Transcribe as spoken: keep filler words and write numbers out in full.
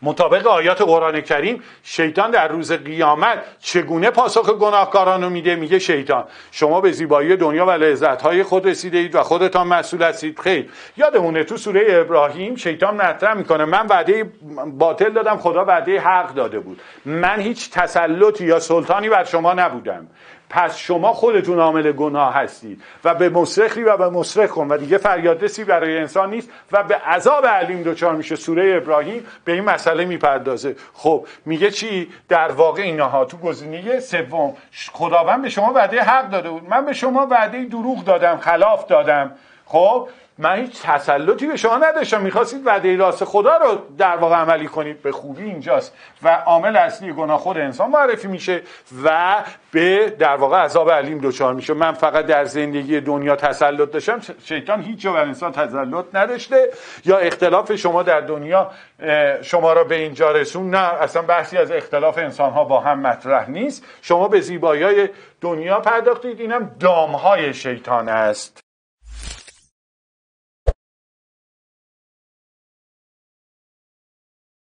مطابق آیات قرآن کریم شیطان در روز قیامت چگونه پاسخ گناهکاران رو میده؟ میگه شیطان شما به زیبایی دنیا و لذت‌های خود رسیده اید و خودتان مسئول هستید. خیر، یادمونه تو سوره ابراهیم شیطان مطرح میکنه من وعده باطل دادم، خدا وعده حق داده بود، من هیچ تسلطی یا سلطانی بر شما نبودم، پس شما خودتون عامل گناه هستید و به مصرخی و به مصرخ کن و دیگه فریادرسی برای انسان نیست و به عذاب علیم دچار میشه. سوره ابراهیم به این مسئله میپردازه. خب میگه چی؟ در واقع اینها تو گزینه سوم خداوند به شما وعده حق داده بود، من به شما وعده دروغ دادم، خلاف دادم. خب من هیچ تسلطی به شما نداشتم، میخواستید وعده راست خدا رو در واقع عملی کنید. به خوبی اینجاست و عامل اصلی گناه خود انسان معرفی میشه و به در واقع عذاب علیم دچار میشه. من فقط در زندگی دنیا تسلط داشتم، شیطان هیچ جا بر انسان تسلط نداشته. یا اختلاف شما در دنیا شما را به اینجا رسون؟ نه، اصلا بحثی از اختلاف انسان ها با هم مطرح نیست. شما به زیبایی‌های دنیا پرداختید، اینم دامهای شیطان است.